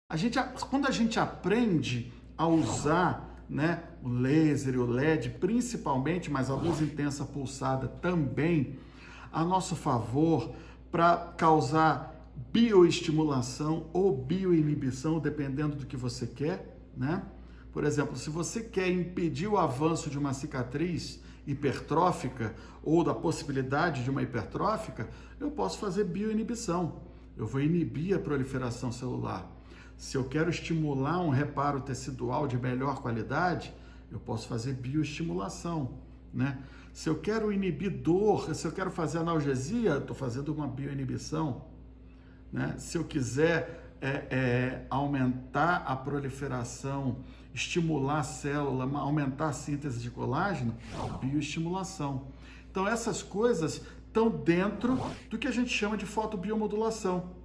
Quando a gente aprende a usar, né, o laser e o LED principalmente, mas a luz intensa pulsada também, a nosso favor para causar bioestimulação ou bioinibição, dependendo do que você quer, né? Por exemplo, se você quer impedir o avanço de uma cicatriz hipertrófica ou da possibilidade de uma hipertrófica, eu posso fazer bioinibição. Eu vou inibir a proliferação celular. Se eu quero estimular um reparo tecidual de melhor qualidade, eu posso fazer bioestimulação, né? Se eu quero inibir dor, se eu quero fazer analgesia, estou fazendo uma bioinibição, né? Se eu quiser aumentar a proliferação, estimular a célula, aumentar a síntese de colágeno, bioestimulação. Então essas coisas estão dentro do que a gente chama de fotobiomodulação.